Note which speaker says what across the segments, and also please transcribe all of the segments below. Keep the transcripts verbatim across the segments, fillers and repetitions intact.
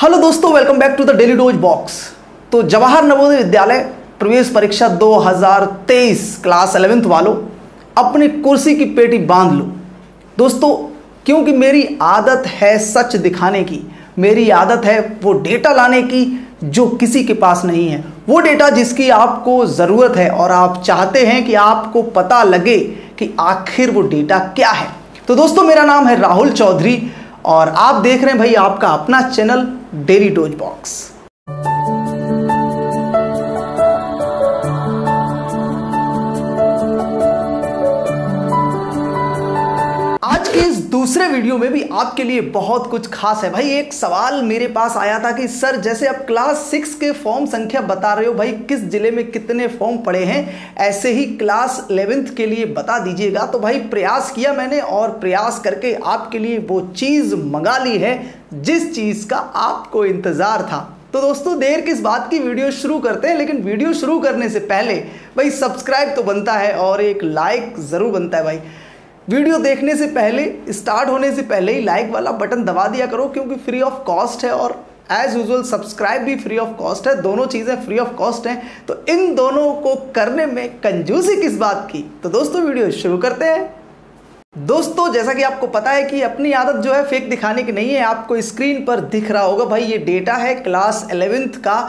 Speaker 1: Hello दोस्तों, welcome back to the daily dose box. तो जवाहर नवोदय विद्यालय प्रवेश परीक्षा दो हज़ार तेईस क्लास इलेवेंथ वालों, अपनी कुर्सी की पेटी बांध लो दोस्तों, क्योंकि मेरी आदत है सच दिखाने की। मेरी आदत है वो डेटा लाने की जो किसी के पास नहीं है, वो डेटा जिसकी आपको ज़रूरत है और आप चाहते हैं कि आपको पता लगे कि आखिर वो डेटा क्या है। तो दोस्तों, मेरा नाम है राहुल चौधरी और आप देख रहे हैं भाई आपका अपना चैनल डेली डोज बॉक्स। आज के इस दूसरे वीडियो में भी आपके लिए बहुत कुछ खास है भाई। एक सवाल मेरे पास आया था कि सर, जैसे आप क्लास सिक्स के फॉर्म संख्या बता रहे हो भाई, किस जिले में कितने फॉर्म पड़े हैं, ऐसे ही क्लास इलेवेंथ के लिए बता दीजिएगा। तो भाई प्रयास किया मैंने और प्रयास करके आपके लिए वो चीज़ मंगा ली है जिस चीज़ का आपको इंतज़ार था। तो दोस्तों, देर किस बात की, वीडियो शुरू करते हैं। लेकिन वीडियो शुरू करने से पहले भाई सब्सक्राइब तो बनता है और एक लाइक ज़रूर बनता है भाई। वीडियो देखने से पहले, स्टार्ट होने से पहले ही लाइक वाला बटन दबा दिया करो, क्योंकि फ्री ऑफ कॉस्ट है और एज यूजुअल सब्सक्राइब भी फ्री ऑफ कॉस्ट है। दोनों चीज़ें फ्री ऑफ कॉस्ट हैं, तो इन दोनों को करने में कंजूसी किस बात की। तो दोस्तों, वीडियो शुरू करते हैं। दोस्तों, जैसा कि आपको पता है कि अपनी आदत जो है फेक दिखाने की नहीं है। आपको स्क्रीन पर दिख रहा होगा भाई, ये डेटा है क्लास इलेवेंथ का,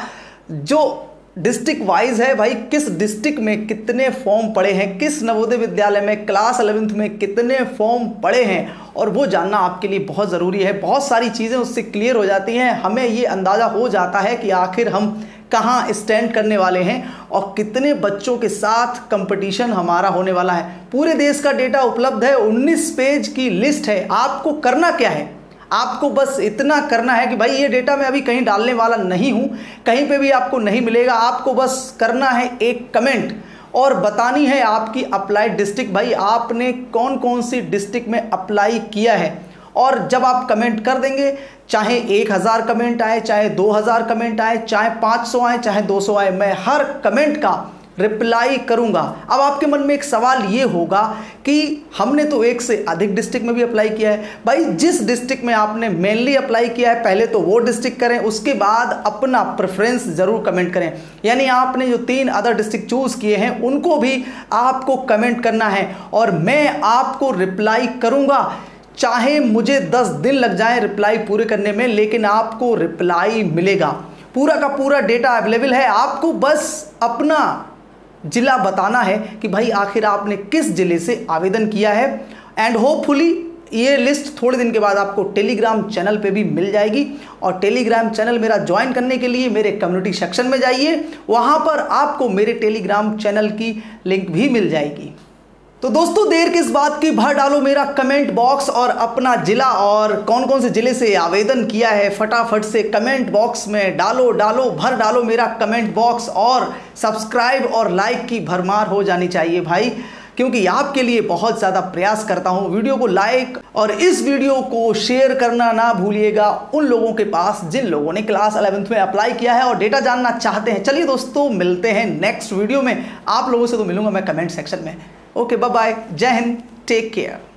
Speaker 1: जो डिस्ट्रिक्ट वाइज है भाई। किस डिस्ट्रिक्ट में कितने फॉर्म पड़े हैं, किस नवोदय विद्यालय में क्लास इलेवेंथ में कितने फॉर्म पड़े हैं, और वो जानना आपके लिए बहुत ज़रूरी है। बहुत सारी चीज़ें उससे क्लियर हो जाती हैं, हमें ये अंदाज़ा हो जाता है कि आखिर हम कहाँ स्टैंड करने वाले हैं और कितने बच्चों के साथ कंपटीशन हमारा होने वाला है। पूरे देश का डेटा उपलब्ध है, उन्नीस पेज की लिस्ट है। आपको करना क्या है, आपको बस इतना करना है कि भाई ये डेटा मैं अभी कहीं डालने वाला नहीं हूँ, कहीं पे भी आपको नहीं मिलेगा। आपको बस करना है एक कमेंट और बतानी है आपकी अप्लाइड डिस्ट्रिक्ट, भाई आपने कौन कौन सी डिस्ट्रिक्ट में अप्लाई किया है। और जब आप कमेंट कर देंगे, चाहे एक हज़ार कमेंट आए, चाहे दो हज़ार कमेंट आए, चाहे पाँच सौ आए, चाहे दो सौ आए, मैं हर कमेंट का रिप्लाई करूंगा। अब आपके मन में एक सवाल ये होगा कि हमने तो एक से अधिक डिस्ट्रिक्ट में भी अप्लाई किया है। भाई, जिस डिस्ट्रिक्ट में आपने मेनली अप्लाई किया है पहले तो वो डिस्ट्रिक्ट करें, उसके बाद अपना प्रेफरेंस जरूर कमेंट करें। यानी आपने जो तीन अदर डिस्ट्रिक्ट चूज किए हैं उनको भी आपको कमेंट करना है और मैं आपको रिप्लाई करूंगा। चाहे मुझे दस दिन लग जाए रिप्लाई पूरे करने में, लेकिन आपको रिप्लाई मिलेगा। पूरा का पूरा डेटा अवेलेबल है, आपको बस अपना जिला बताना है कि भाई आखिर आपने किस जिले से आवेदन किया है। एंड होपफुली ये लिस्ट थोड़े दिन के बाद आपको टेलीग्राम चैनल पे भी मिल जाएगी। और टेलीग्राम चैनल मेरा ज्वाइन करने के लिए मेरे कम्युनिटी सेक्शन में जाइए, वहाँ पर आपको मेरे टेलीग्राम चैनल की लिंक भी मिल जाएगी। तो दोस्तों, देर किस बात की, भर डालो मेरा कमेंट बॉक्स और अपना जिला और कौन कौन से जिले से आवेदन किया है फटाफट से कमेंट बॉक्स में डालो डालो भर डालो मेरा कमेंट बॉक्स। और सब्सक्राइब और लाइक की भरमार हो जानी चाहिए भाई, क्योंकि आपके लिए बहुत ज़्यादा प्रयास करता हूँ। वीडियो को लाइक और इस वीडियो को शेयर करना ना भूलिएगा उन लोगों के पास जिन लोगों ने क्लास इलेवेंथ में अप्लाई किया है और डेटा जानना चाहते हैं। चलिए दोस्तों, मिलते हैं नेक्स्ट वीडियो में। आप लोगों से तो मिलूंगा मैं कमेंट सेक्शन में। ओके, बाय बाय, जय हिंद, टेक केयर।